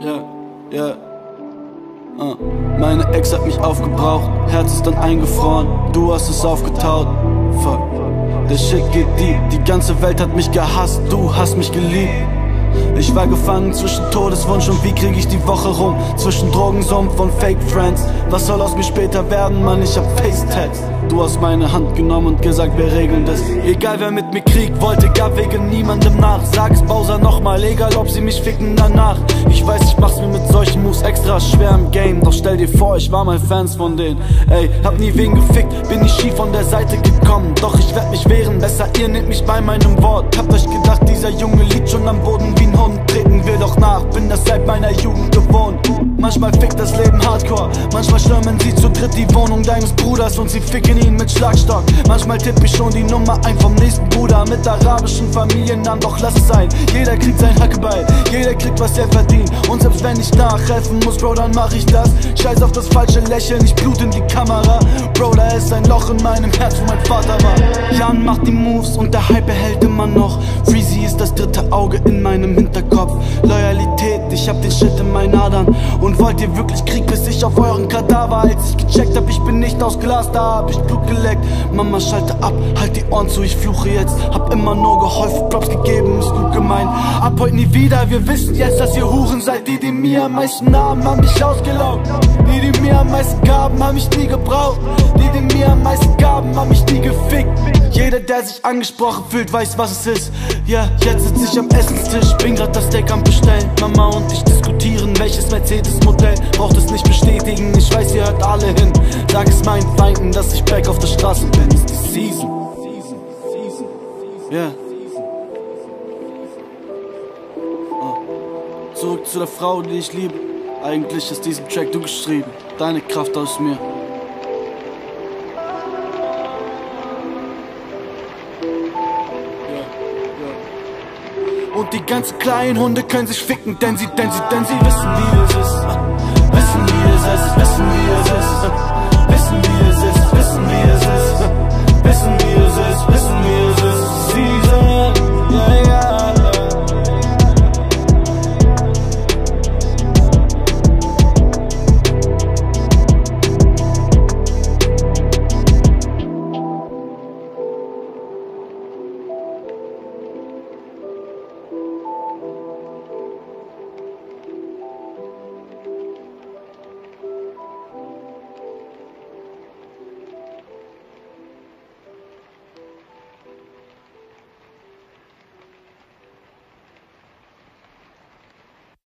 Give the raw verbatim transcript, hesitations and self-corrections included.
Ja, ja. Uh. Meine Ex hat mich aufgebraucht, Herz ist dann eingefroren, du hast es aufgetaut. Fuck. Der Shit geht deep, die ganze Welt hat mich gehasst, du hast mich geliebt. Ich war gefangen zwischen Todeswunsch und wie krieg ich die Woche rum? Zwischen Drogensumpf und Fake Friends. Was soll aus mir später werden, Mann, ich hab Face-Tags. Du hast meine Hand genommen und gesagt, wir regeln das. Egal wer mit mir Krieg wollte, gab wegen niemandem nach. Sag es Bowser nochmal, egal ob sie mich ficken danach. Ich weiß, ich mach's mir mit solchen Moves extra schwer im Game. Doch stell dir vor, ich war mal Fans von denen. Ey, hab nie wen gefickt, bin nicht schief von der Seite gekommen. Doch ich werd mich wehren, besser ihr nehmt mich bei meinem Wort. Habt euch gedacht, dieser Junge liegt schon am Boden wie ein Hund. Treten wir doch nach, bin das seit meiner Jugend gewohnt. Manchmal fickt das Leben hardcore, manchmal stürmen sie zu dritt die Wohnung deines Bruders und sie ficken ihn mit Schlagstock. Manchmal tipp ich schon die Nummer ein vom nächsten Bruder mit arabischen Familiennamen, doch lass es sein. Jeder kriegt sein Hackebeil, jeder kriegt was er verdient. Und selbst wenn ich nachhelfen muss, Bro, dann mach ich das. Scheiß auf das falsche Lächeln, ich blut in die Kamera. Bro, da ist ein Loch in meinem Herz, wo mein Vater war. Jan macht die Moves und der Hype erhält immer noch. Freezy ist das dritte Auge in meinem Hinterkopf. Loyalität, ich hab den Shit in meinen Adern. Und wollt ihr wirklich Krieg, bis ich auf euren Kadaver? Als ich gecheckt hab, ich bin nicht aus Glas, da hab ich Blut geleckt. Mama, schalte ab, halt die Ohren zu, ich fluche jetzt. Hab immer nur geholfen, Props gegeben, ist gut gemeint. Ab heute nie wieder, wir wissen jetzt, dass ihr Huren seid. Die, die mir am meisten nahmen, haben mich ausgelaugt. Die, die mir am meisten gaben, haben mich nie gebraucht. Die, die mir am meisten gaben, haben mich nie gefickt. Jeder, der sich angesprochen fühlt, weiß, was es ist. Ja, jetzt sitz ich am Essenstisch, bin grad das Steak am bestellen. Mama und ich diskutieren, welches Mercedes-Modell. Braucht es nicht bestätigen, ich weiß, ihr hört alle hin. Sag es meinen Feinden, dass ich back auf der Straße bin. Ist die Season. Ja. Yeah. Oh. Zurück zu der Frau, die ich liebe. Eigentlich ist diesen Track du geschrieben. Deine Kraft aus mir. Und die ganzen kleinen Hunde können sich ficken, denn sie, denn sie, denn sie wissen, wie es ist. Wissen, wie es ist, wissen, wie es ist.